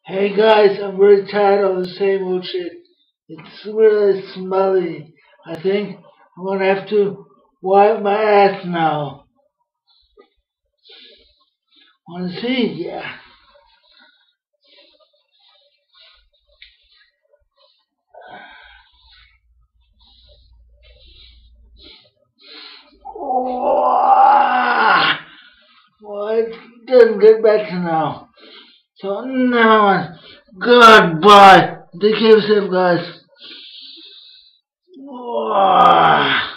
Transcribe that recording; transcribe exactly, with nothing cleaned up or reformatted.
Hey guys, I'm really tired of the same old shit. It's really smelly. I think I'm gonna have to wipe my ass now. Wanna see? Yeah. Oh, well, it doesn't get better now. So now, goodbye. Take care of yourself, guys. Oh.